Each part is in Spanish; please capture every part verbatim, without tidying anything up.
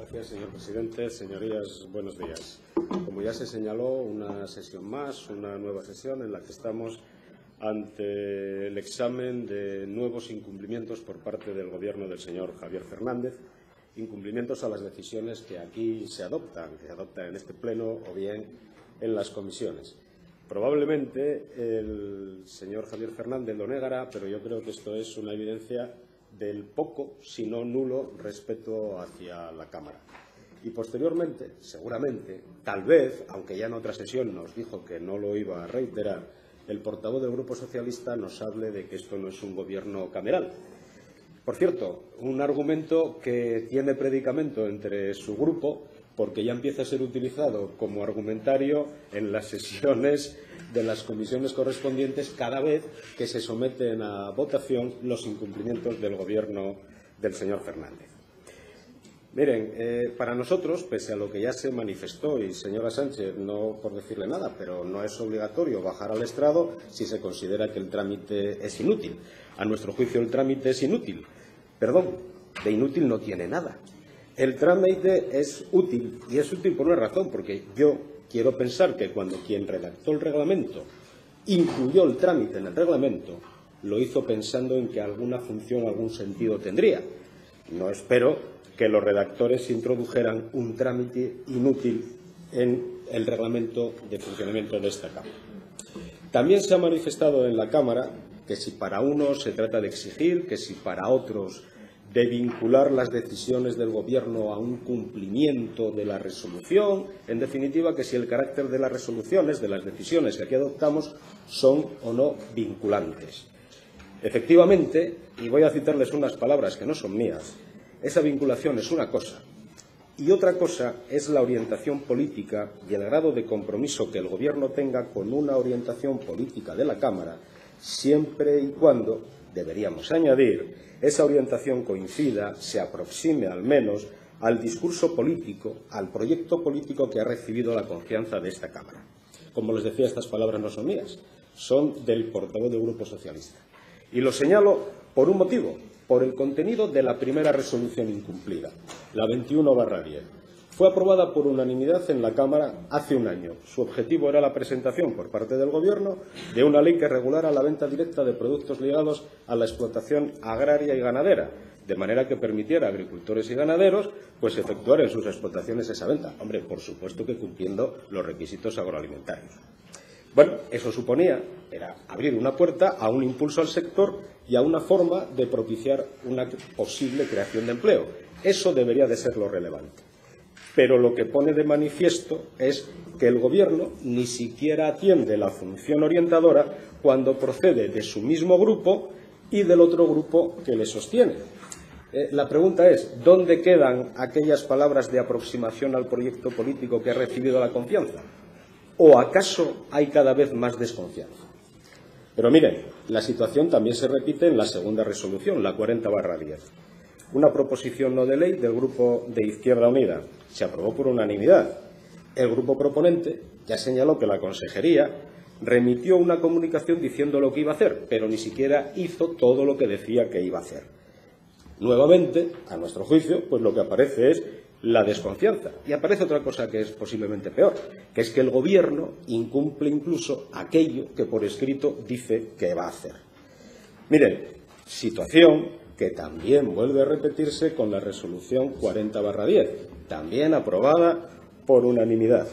Gracias, señor presidente. Señorías, buenos días. Como ya se señaló, una sesión más, una nueva sesión en la que estamos ante el examen de nuevos incumplimientos por parte del Gobierno del señor Javier Fernández, incumplimientos a las decisiones que aquí se adoptan, que se adoptan en este Pleno o bien en las comisiones. Probablemente el señor Javier Fernández lo negará, pero yo creo que esto es una evidencia del poco, si no nulo, respeto hacia la Cámara. Y posteriormente, seguramente, tal vez, aunque ya en otra sesión nos dijo que no lo iba a reiterar, el portavoz del Grupo Socialista nos hable de que esto no es un gobierno cameral. Por cierto, un argumento que tiene predicamento entre su grupo, porque ya empieza a ser utilizado como argumentario en las sesiones de las comisiones correspondientes cada vez que se someten a votación los incumplimientos del Gobierno del señor Fernández. Miren, eh, para nosotros, pese a lo que ya se manifestó, y señora Sánchez, no por decirle nada, pero no es obligatorio bajar al estrado si se considera que el trámite es inútil. A nuestro juicio el trámite es inútil. Perdón, de inútil no tiene nada. El trámite es útil, y es útil por una razón, porque yo quiero pensar que cuando quien redactó el reglamento incluyó el trámite en el reglamento, lo hizo pensando en que alguna función, algún sentido tendría. No espero que los redactores introdujeran un trámite inútil en el reglamento de funcionamiento de esta Cámara. También se ha manifestado en la Cámara que si para unos se trata de exigir, que si para otros de vincular las decisiones del Gobierno a un cumplimiento de la resolución, en definitiva, que si el carácter de las resoluciones, de las decisiones que aquí adoptamos, son o no vinculantes. Efectivamente, y voy a citarles unas palabras que no son mías, esa vinculación es una cosa, y otra cosa es la orientación política y el grado de compromiso que el Gobierno tenga con una orientación política de la Cámara, siempre y cuando, deberíamos añadir, esa orientación coincida, se aproxime al menos al discurso político, al proyecto político que ha recibido la confianza de esta Cámara. Como les decía, estas palabras no son mías, son del portavoz del Grupo Socialista. Y lo señalo por un motivo, por el contenido de la primera resolución incumplida, la veintiuno barra diez. Fue aprobada por unanimidad en la Cámara hace un año. Su objetivo era la presentación por parte del Gobierno de una ley que regulara la venta directa de productos ligados a la explotación agraria y ganadera, de manera que permitiera a agricultores y ganaderos pues efectuar en sus explotaciones esa venta. Hombre, por supuesto que cumpliendo los requisitos agroalimentarios. Bueno, eso suponía, era abrir una puerta a un impulso al sector y a una forma de propiciar una posible creación de empleo. Eso debería de ser lo relevante. Pero lo que pone de manifiesto es que el Gobierno ni siquiera atiende la función orientadora cuando procede de su mismo grupo y del otro grupo que le sostiene. Eh, la pregunta es, ¿dónde quedan aquellas palabras de aproximación al proyecto político que ha recibido la confianza? ¿O acaso hay cada vez más desconfianza? Pero miren, la situación también se repite en la segunda resolución, la cuarenta barra diez. Una proposición no de ley del Grupo de Izquierda Unida. Se aprobó por unanimidad. El grupo proponente ya señaló que la Consejería remitió una comunicación diciendo lo que iba a hacer, pero ni siquiera hizo todo lo que decía que iba a hacer. Nuevamente, a nuestro juicio, pues lo que aparece es la desconfianza. Y aparece otra cosa que es posiblemente peor, que es que el Gobierno incumple incluso aquello que por escrito dice que va a hacer. Miren, situación que también vuelve a repetirse con la resolución cuarenta barra diez, también aprobada por unanimidad.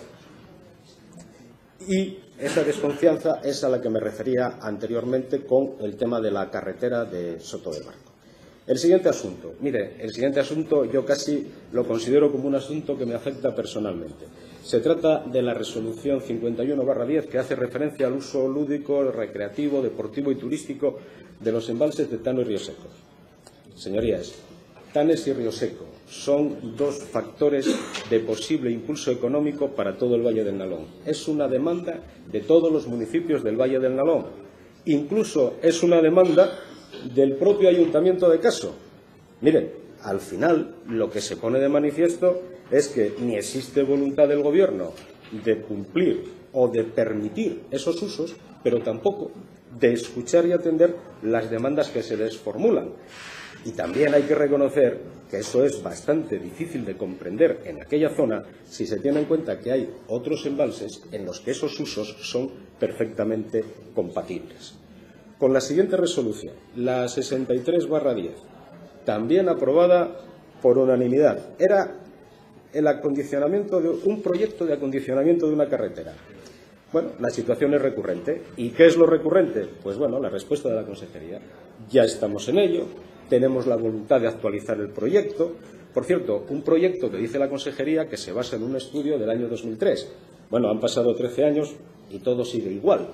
Y esa desconfianza es a la que me refería anteriormente con el tema de la carretera de Soto del Barco. El siguiente asunto, mire, el siguiente asunto yo casi lo considero como un asunto que me afecta personalmente. Se trata de la resolución cincuenta y uno barra diez que hace referencia al uso lúdico, recreativo, deportivo y turístico de los embalses de Tano y Río Seco. Señorías, Tanes y Río Seco son dos factores de posible impulso económico para todo el Valle del Nalón. Es una demanda de todos los municipios del Valle del Nalón. Incluso es una demanda del propio Ayuntamiento de Caso. Miren, al final lo que se pone de manifiesto es que ni existe voluntad del Gobierno de cumplir o de permitir esos usos, pero tampoco de escuchar y atender las demandas que se les formulan. Y también hay que reconocer que eso es bastante difícil de comprender en aquella zona si se tiene en cuenta que hay otros embalses en los que esos usos son perfectamente compatibles. Con la siguiente resolución, la sesenta y tres barra diez, también aprobada por unanimidad, era el acondicionamiento de un proyecto de acondicionamiento de una carretera. Bueno, la situación es recurrente. ¿Y qué es lo recurrente? Pues bueno, la respuesta de la Consejería. Ya estamos en ello, tenemos la voluntad de actualizar el proyecto. Por cierto, un proyecto que dice la Consejería que se basa en un estudio del año dos mil tres. Bueno, han pasado trece años y todo sigue igual.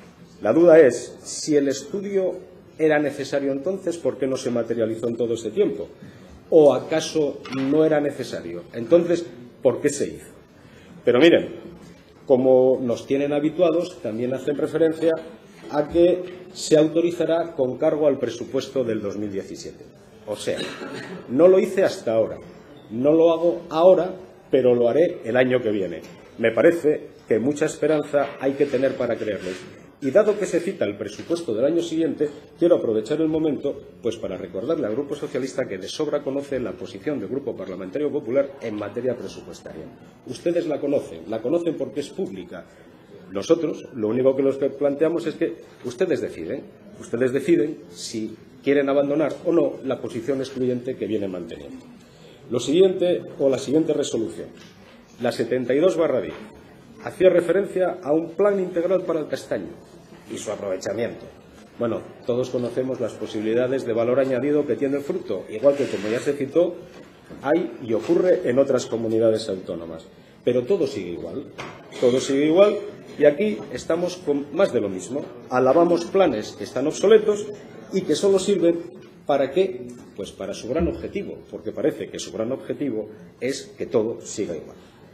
La duda es, si el estudio era necesario entonces, ¿por qué no se materializó en todo este tiempo? ¿O acaso no era necesario? Entonces, ¿por qué se hizo? Pero miren, como nos tienen habituados, también hacen referencia a que se autorizará con cargo al presupuesto del dos mil diecisiete. O sea, no lo hice hasta ahora, no lo hago ahora, pero lo haré el año que viene. Me parece que mucha esperanza hay que tener para creerles. Y dado que se cita el presupuesto del año siguiente, quiero aprovechar el momento pues para recordarle al Grupo Socialista que de sobra conoce la posición del Grupo Parlamentario Popular en materia presupuestaria. Ustedes la conocen, la conocen porque es pública. Nosotros, lo único que los planteamos es que ustedes deciden, ustedes deciden si quieren abandonar o no la posición excluyente que vienen manteniendo. Lo siguiente, o la siguiente resolución, la setenta y dos barra diez, hacía referencia a un plan integral para el castaño y su aprovechamiento. Bueno, todos conocemos las posibilidades de valor añadido que tiene el fruto, igual que, como ya se citó, hay y ocurre en otras comunidades autónomas. Pero todo sigue igual, todo sigue igual y aquí estamos con más de lo mismo. Alabamos planes que están obsoletos y que solo sirven ¿para qué? Pues para su gran objetivo, porque parece que su gran objetivo es que todo siga igual.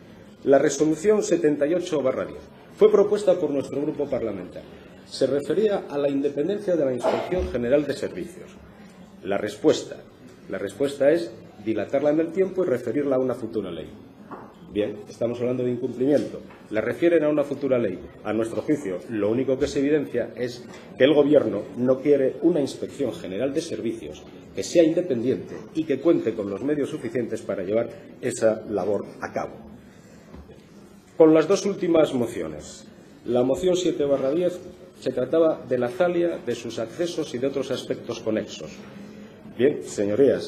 La resolución setenta y ocho barra diez fue propuesta por nuestro grupo parlamentario. Se refería a la independencia de la Inspección General de Servicios. La respuesta, la respuesta es dilatarla en el tiempo y referirla a una futura ley. Bien, estamos hablando de incumplimiento. La refieren a una futura ley. A nuestro juicio, lo único que se evidencia es que el Gobierno no quiere una Inspección General de Servicios que sea independiente y que cuente con los medios suficientes para llevar esa labor a cabo. Con las dos últimas mociones. La moción siete barra diez se trataba de la Zalia, de sus accesos y de otros aspectos conexos. Bien, señorías,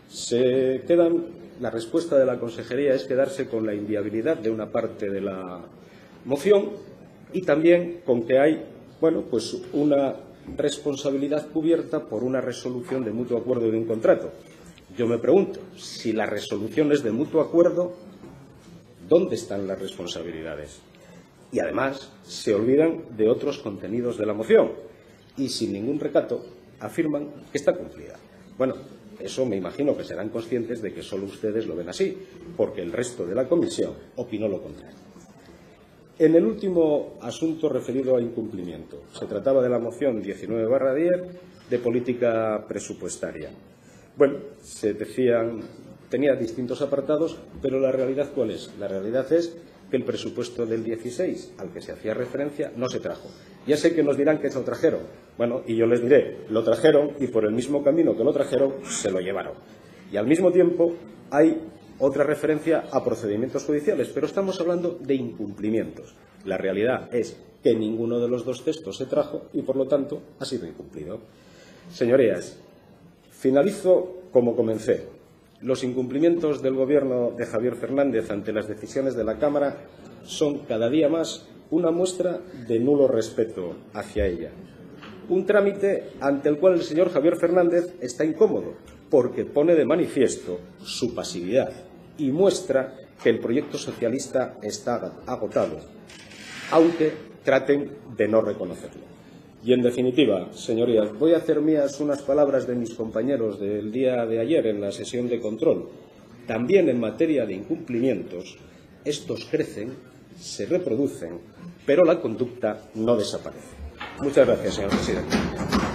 se quedan... La respuesta de la Consejería es quedarse con la inviabilidad de una parte de la moción y también con que hay, bueno, pues una responsabilidad cubierta por una resolución de mutuo acuerdo de un contrato. Yo me pregunto, si la resolución es de mutuo acuerdo, ¿dónde están las responsabilidades? Y además se olvidan de otros contenidos de la moción y sin ningún recato afirman que está cumplida. Bueno, eso me imagino que serán conscientes de que solo ustedes lo ven así, porque el resto de la comisión opinó lo contrario. En el último asunto referido a incumplimiento, se trataba de la moción diecinueve barra diez de política presupuestaria. Bueno, se decían, tenía distintos apartados, pero la realidad ¿cuál es? La realidad es que el presupuesto del dieciséis, al que se hacía referencia, no se trajo. Ya sé que nos dirán que se lo trajeron. Bueno, y yo les diré, lo trajeron y por el mismo camino que lo trajeron, se lo llevaron. Y al mismo tiempo hay otra referencia a procedimientos judiciales, pero estamos hablando de incumplimientos. La realidad es que ninguno de los dos textos se trajo y, por lo tanto, ha sido incumplido. Señorías, finalizo como comencé. Los incumplimientos del Gobierno de Javier Fernández ante las decisiones de la Cámara son cada día más una muestra de nulo respeto hacia ella. Un trámite ante el cual el señor Javier Fernández está incómodo, porque pone de manifiesto su pasividad y muestra que el proyecto socialista está agotado, aunque traten de no reconocerlo. Y, en definitiva, señorías, voy a hacer mías unas palabras de mis compañeros del día de ayer en la sesión de control. También en materia de incumplimientos, estos crecen, se reproducen, pero la conducta no desaparece. Muchas gracias, señor presidente.